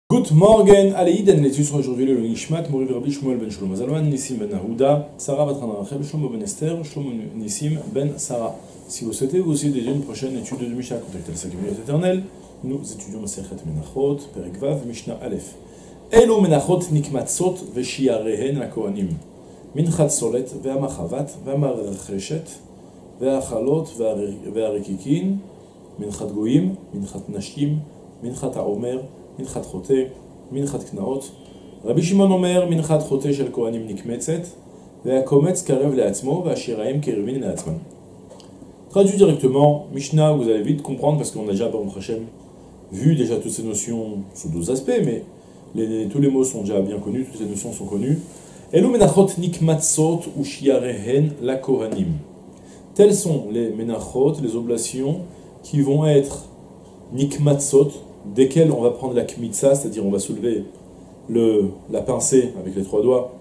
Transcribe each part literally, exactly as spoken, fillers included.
Good morning, Aleïden, les sur aujourd'hui le Nishmat, Moriv Rabbi Shmuel ben Shlomo Zalman, Nissim ben Aouda, Sarah Batran Rachel, Shlomo ben Esther, Shlomo Nissim ben Sarah. Si vous souhaitez vous aussi dédier une prochaine étude de Mishnah, contactez le cinquième éternel. Nous étudions Masechet Menachot, Perek Vav, Mishnah Aleph. Elo Menachot Nikmatzot Veshiarehen LaKohanim. Minchat Solet ve'amachavat ve'amarcheshet ve'achalot ve'arekikin Minchat Goyim, Minchat Nashim, Minchat HaOmer Minchat Chote, Minchat Knaot. Rabbi Shimon Omer, Minchat Chote shel Kohanim nikmetzet, ve'akometz karev le'atzmo, ve'ashiraim kerevin le'atzman. Traduit directement, Mishnah, vous allez vite comprendre parce qu'on a déjà, Baruch Hashem, vu déjà toutes ces notions sous deux aspects, mais les, tous les mots sont déjà bien connus, toutes les notions sont connues. Elu menachot nikmatzot ou shiarehen la Kohanim. Tels sont les menachot, les oblations qui vont être nikmatzot, desquels on va prendre la kmitza, c'est-à-dire on va soulever le, la pincée avec les trois doigts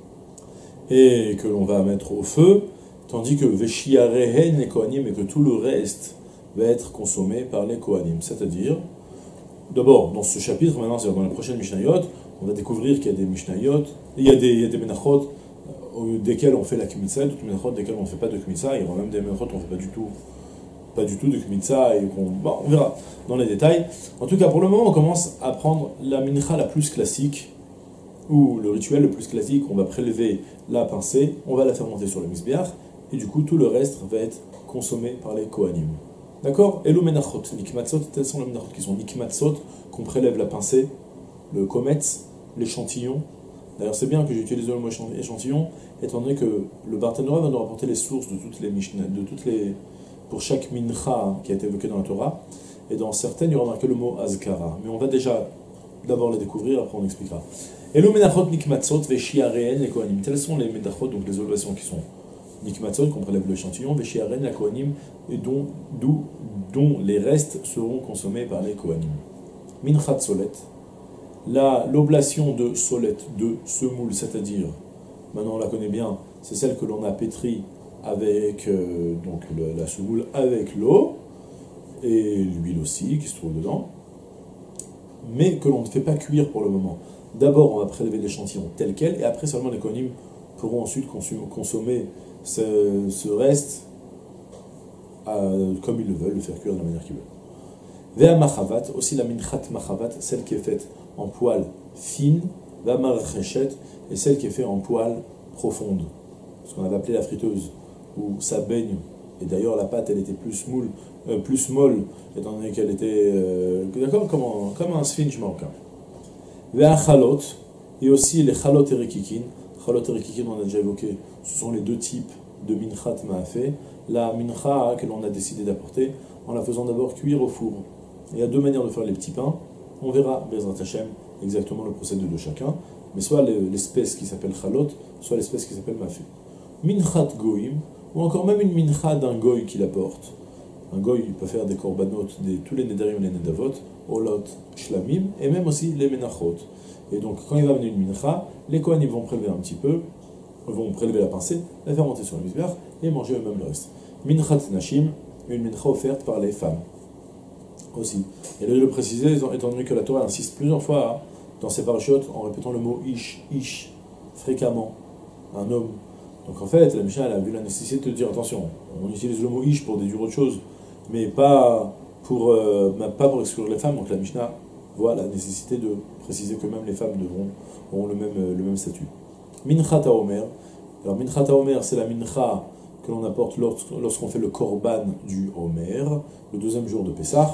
et que l'on va mettre au feu, tandis que veshiarehen les kohanim et que tout le reste va être consommé par les kohanim. C'est-à-dire, d'abord, dans ce chapitre, maintenant, c'est dans les prochaines mishnayot, on va découvrir qu'il y a des mishnayot, il y a des, il y a des menachot desquels on fait la kmitza, d'autres menachot desquels on ne fait pas de kmitza, il y aura même des menachot qu'on ne fait pas du tout. Pas du tout de kmitza, et qu'on... Bon, on verra dans les détails. En tout cas, pour le moment, on commence à prendre la mincha la plus classique, ou le rituel le plus classique. On va prélever la pincée, on va la faire monter sur le mizbeach, et du coup, tout le reste va être consommé par les kohanim. D'accord? Elo menachot, nikmatzot, tels sont les menachot qui sont nikmatzot, qu'on prélève la pincée, le kometz, l'échantillon. D'ailleurs, c'est bien que j'utilise le mot échantillon, étant donné que le Barthénora va nous rapporter les sources de toutes les mishnah, de toutes les... pour chaque mincha qui a été évoqué dans la Torah, et dans certaines, il y aura marqué le mot azkara. Mais on va déjà d'abord les découvrir, après on expliquera. Elo menachot nikmatzot veshiarehen les kohanim. Tels sont les menachot, donc les oblations qui sont nikmatzot, qu'on prélève l'échantillon, veshiarehen la kohanim, et dont, dont, dont les restes seront consommés par les kohanim. Minchat solet, l'oblation de solet, de semoule, c'est-à-dire, maintenant on la connaît bien, c'est celle que l'on a pétrie avec euh, donc le, la semoule avec l'eau et l'huile aussi qui se trouve dedans, mais que l'on ne fait pas cuire pour le moment. D'abord, on va prélever l'échantillon tel quel, et après seulement les kohanim pourront ensuite consommer ce, ce reste euh, comme ils le veulent, le faire cuire de la manière qu'ils veulent. Vea machavat, aussi la minchat machavat, celle qui est faite en poêle fine, vea marcheshet, et celle qui est faite en poêle profonde, ce qu'on avait appelé la friteuse, où ça baigne, et d'ailleurs la pâte elle était plus moule, euh, plus molle, étant donné qu'elle était, euh, d'accord, comme, un, comme un sphinx marocain. Ve'a chalot, et aussi les chalot et rekikin. Chalot et rekikin, on a déjà évoqué, ce sont les deux types de minchat ma'afé. La mincha que l'on a décidé d'apporter, en la faisant d'abord cuire au four. Il y a deux manières de faire les petits pains, on verra, Bezrat Hashem, exactement le procédé de chacun, mais soit l'espèce qui s'appelle chalot, soit l'espèce qui s'appelle ma'afé. Minchat goyim, ou encore même une mincha d'un goy qui la porte. Un goy, il peut faire des korbanot, des, tous les nedarim et les nedavot, olot, shlamim, et même aussi les menachot. Et donc, quand il va amener une mincha, les kohanim vont prélever un petit peu, vont prélever la pincée, la faire monter sur le mizbeach, et manger eux-mêmes le reste. Minchat nashim, une mincha offerte par les femmes. Aussi. Et là, je le préciser, étant donné que la Torah insiste plusieurs fois dans ses parachutes en répétant le mot ish, ish, fréquemment, un homme. Donc en fait, la Mishnah elle a vu la nécessité de dire attention, on utilise le mot ish pour déduire autre chose, mais pas pour, euh, pas pour exclure les femmes. Donc la Mishnah voit la nécessité de préciser que même les femmes devront, auront le même, le même statut. Minchat HaOmer. Alors Minchat HaOmer, c'est la mincha que l'on apporte lorsqu'on fait le korban du Homer, le deuxième jour de Pessah.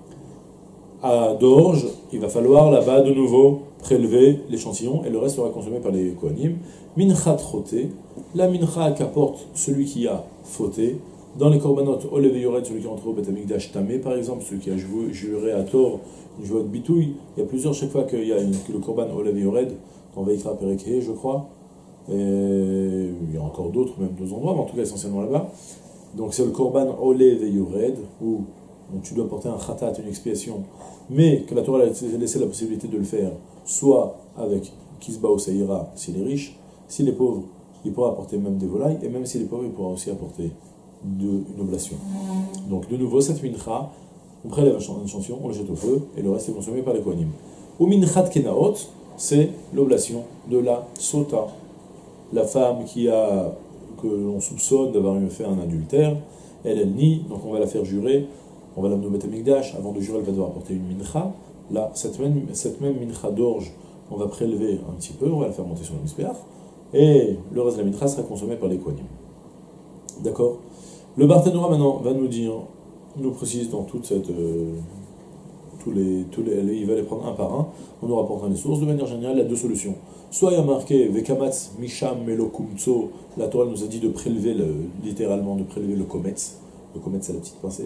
À Dorge, il va falloir là-bas de nouveau prélever l'échantillon et le reste sera consommé par les kohanim. Minchat chote, la mincha qu'apporte celui qui a fauté. Dans les korbanot, Olev Yored, celui qui est entré au Beth Amikdash Tamé, par exemple, celui qui a juré à tort une joie de bitouille. Il y a plusieurs, chaque fois qu'il y a une, que le korban Olev Yored, dans Veikra Perek, je crois. Et il y a encore d'autres, même deux endroits, mais en tout cas essentiellement là-bas. Donc c'est le korban Olev Yored, où donc tu dois porter un khatat, une expiation, mais que la Torah a laissé la possibilité de le faire, soit avec Kisba ou Seira, s'il est riche, s'il est pauvre, il pourra apporter même des volailles, et même s'il est pauvre, il pourra aussi apporter de, une oblation. Donc de nouveau, cette mincha, on prélève un échantillon, on le jette au feu, et le reste est consommé par les kohanim. Ou minchat kenaot, c'est l'oblation de la sota. La femme qui a, que l'on soupçonne d'avoir fait un adultère, elle, elle nie, donc on va la faire jurer, on va l'amener au Beth Amikdash, avant de jurer, elle va devoir apporter une mincha. Là, cette même, cette même mincha d'orge, on va prélever un petit peu, on va la faire monter sur le misbéach, et le reste de la mincha sera consommé par les kohanim. D'accord? Le Barthénora maintenant va nous dire, nous précise dans toute cette... Euh, tous les, tous les, il va les prendre un par un, on nous rapportera les sources. De manière générale, il y a deux solutions. Soit il y a marqué Vekamatz Misham Melokumtso, la Torah nous a dit de prélever, le, littéralement, de prélever le kometz. Le kometz, c'est la petite pincée.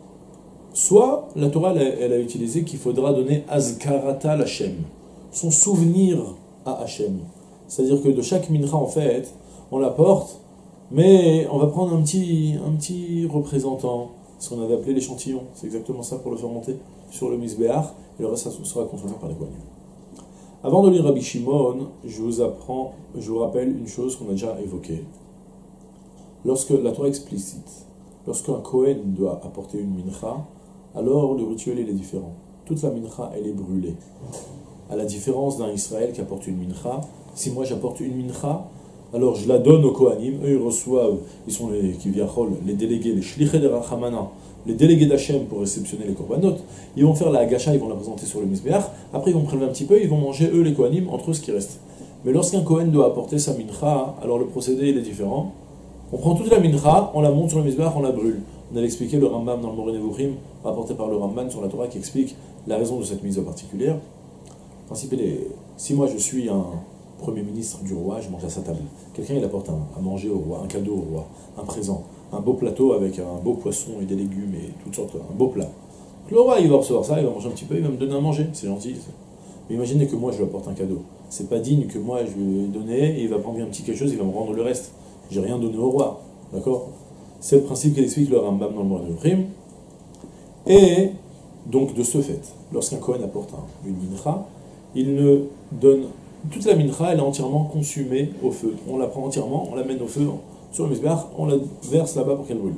Soit la Torah, elle, elle a utilisé qu'il faudra donner Azkarata l'Hachem, son souvenir à Hachem. C'est-à-dire que de chaque mincha, en fait, on la porte, mais on va prendre un petit, un petit représentant, ce qu'on avait appelé l'échantillon. C'est exactement ça pour le faire monter sur le misbéach, et le reste ça sera consommé par les kohanim. Avant de lire Rabbi Shimon, je vous apprends, je vous rappelle une chose qu'on a déjà évoquée. Lorsque la Torah explicite, lorsqu'un Kohen doit apporter une mincha, alors le rituel il est différent. Toute la mincha elle est brûlée. À la différence d'un Israël qui apporte une mincha, si moi j'apporte une mincha, alors je la donne aux Kohanim, eux ils reçoivent, ils sont les kiviachol, les délégués, les shlichei de Rachamana, les délégués d'Hachem pour réceptionner les korbanot, ils vont faire la hagacha, ils vont la présenter sur le misbéach, après ils vont prélever un petit peu, ils vont manger eux les Kohanim, entre eux ce qui reste. Mais lorsqu'un Kohen doit apporter sa mincha, alors le procédé il est différent. On prend toute la mincha, on la monte sur le misbéach, on la brûle. On avait expliqué le Rambam dans le Moreh Nevuchim, rapporté par le Ramban sur la Torah, qui explique la raison de cette mise particulière. Le principe est, si moi je suis un premier ministre du roi, je mange à sa table. Quelqu'un il apporte un, à manger au roi, un cadeau au roi, un présent, un beau plateau avec un beau poisson et des légumes et toutes sortes, un beau plat. Le roi il va recevoir ça, il va manger un petit peu, il va me donner à manger, c'est gentil. Mais imaginez que moi je lui apporte un cadeau. C'est pas digne que moi je lui ai donné et il va prendre un petit quelque chose, il va me rendre le reste. J'ai rien donné au roi, d'accord? C'est le principe qu'explique le Rambam dans le Moreh Nevuchim. Et donc de ce fait, lorsqu'un Kohen apporte un, une mincha, il ne donne toute la mincha, elle est entièrement consumée au feu. On la prend entièrement, on la mène au feu sur le misbéach, on la verse là-bas pour qu'elle brûle.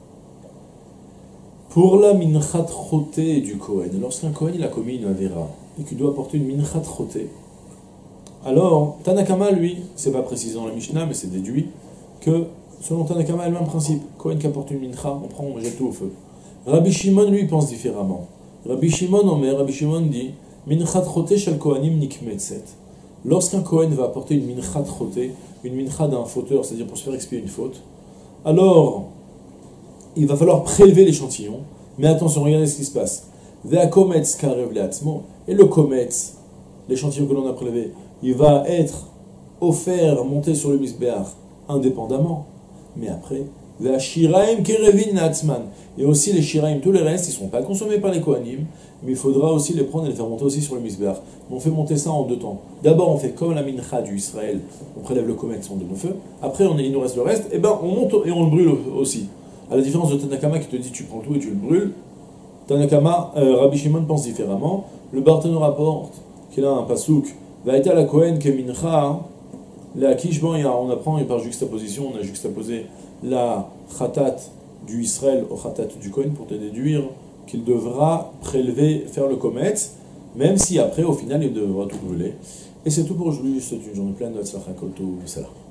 Pour la minchat choté du Kohen, lorsqu'un Kohen il a commis une avera et qu'il doit apporter une minchat choté, alors Tanakama lui, c'est pas précisé dans la Mishnah mais c'est déduit que selon Tanakama, le même principe. Kohen qui apporte une mincha, on prend, on jette tout au feu. Rabbi Shimon lui pense différemment. Rabbi Shimon Omer, Rabbi Shimon dit minchat choté shel kohanim nikmetzet. Lorsqu'un Kohen va apporter une minchat choté, une mincha d'un fauteur, c'est-à-dire pour se faire expier une faute, alors il va falloir prélever l'échantillon, mais attention, regardez ce qui se passe. Ve'akometz karev le'atzmo, et le kometz, l'échantillon que l'on a prélevé, il va être offert, monté sur le misbéach, indépendamment, mais après, ve'ashiraim kerevin le'atzman, et aussi les shiraim, tous les restes, ils ne sont pas consommés par les kohanim, mais il faudra aussi les prendre et les faire monter aussi sur le misbéach. On fait monter ça en deux temps. D'abord, on fait comme la mincha du Israël, on prélève le kometz, on donne au feu. Après, on, il nous reste le reste, et ben on monte et on le brûle aussi. À la différence de Tanakama qui te dit tu prends tout et tu le brûles, Tanakama, euh, Rabbi Shimon pense différemment. Le Barthénora rapporte qu'il a un pasouk, va être à la Kohen que mincha, la kishban, on apprend et par juxtaposition, on a juxtaposé la khatat du Israël au khatat du Kohen pour te déduire qu'il devra prélever, faire le kometz, même si après, au final, il devra tout brûler. Et c'est tout pour aujourd'hui. C'est une journée pleine de tzlacha kol tov, salam.